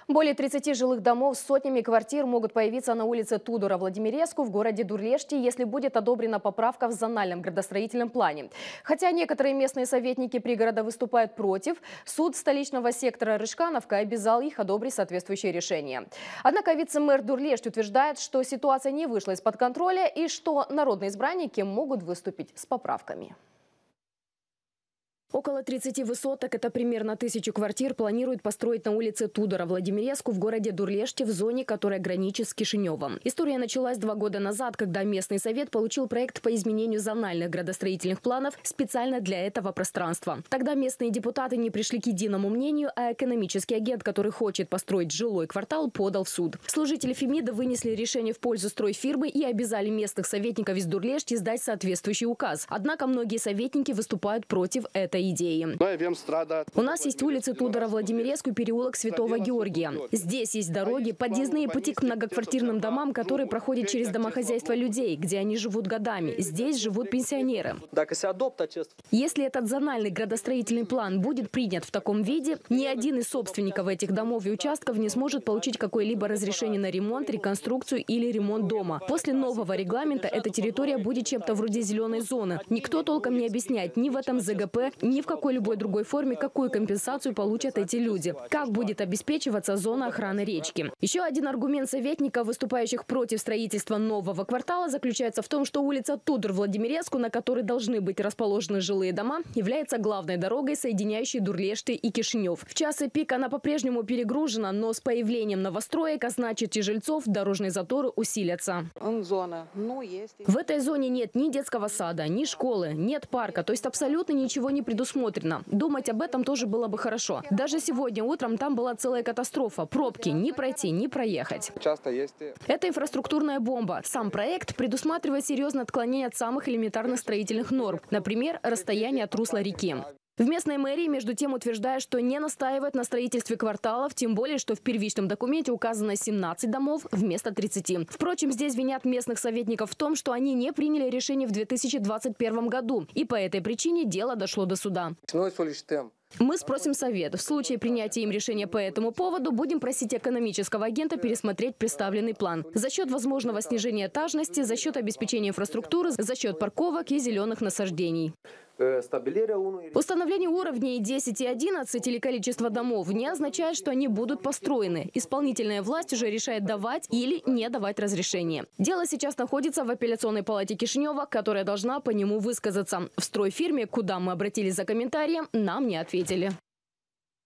Более 30 жилых домов с сотнями квартир могут появиться на улице Тудора-Владимиреску в городе Дурлешти, если будет одобрена поправка в зональном градостроительном плане. Хотя некоторые местные советники пригорода выступают против, суд столичного сектора Рыжкановка обязал их одобрить соответствующее решение. Однако вице-мэр Дурлешти утверждает, что ситуация не вышла из-под контроля и что народные избранники могут выступить с поправками. Около 30 высоток, это примерно 1000 квартир, планируют построить на улице Тудора-Владимиреску в городе Дурлешти, в зоне, которая граничит с Кишиневом. История началась 2 года назад, когда местный совет получил проект по изменению зональных градостроительных планов специально для этого пространства. Тогда местные депутаты не пришли к единому мнению, а экономический агент, который хочет построить жилой квартал, подал в суд. Служители Фемида вынесли решение в пользу стройфирмы и обязали местных советников из Дурлешти сдать соответствующий указ. Однако многие советники выступают против этой идеи. У нас есть улицы Тудора-Владимиреску и переулок Святого Георгия. Здесь есть дороги, подъездные пути к многоквартирным домам, которые проходят через домохозяйство людей, где они живут годами. Здесь живут пенсионеры. Если этот зональный градостроительный план будет принят в таком виде, ни один из собственников этих домов и участков не сможет получить какое-либо разрешение на ремонт, реконструкцию или ремонт дома. После нового регламента эта территория будет чем-то вроде зеленой зоны. Никто толком не объясняет ни в этом ЗГП, ни в какой-либо другой форме, какую компенсацию получат эти люди. Как будет обеспечиваться зона охраны речки. Еще один аргумент советников, выступающих против строительства нового квартала, заключается в том, что улица Тудор-Владимиреску, на которой должны быть расположены жилые дома, является главной дорогой, соединяющей Дурлешти и Кишинев. В часы пик она по-прежнему перегружена, но с появлением новостроек, а значит и жильцов, дорожные заторы усилятся. В этой зоне нет ни детского сада, ни школы, нет парка, то есть абсолютно ничего не предусмотрено. Думать об этом тоже было бы хорошо. Даже сегодня утром там была целая катастрофа. Пробки ни пройти, ни проехать. Это инфраструктурная бомба. Сам проект предусматривает серьезное отклонение от самых элементарных строительных норм. Например, расстояние от русла реки. В местной мэрии, между тем, утверждают, что не настаивают на строительстве кварталов, тем более, что в первичном документе указано 17 домов вместо 30. Впрочем, здесь винят местных советников в том, что они не приняли решение в 2021 году, и по этой причине дело дошло до суда. Мы спросим совет. В случае принятия им решения по этому поводу будем просить экономического агента пересмотреть представленный план. За счет возможного снижения этажности, за счет обеспечения инфраструктуры, за счет парковок и зеленых насаждений. Установление уровней 10 и 11 или количество домов не означает, что они будут построены. Исполнительная власть уже решает давать или не давать разрешение. Дело сейчас находится в апелляционной палате Кишинева, которая должна по нему высказаться. В стройфирме, куда мы обратились за комментарием, нам не ответили.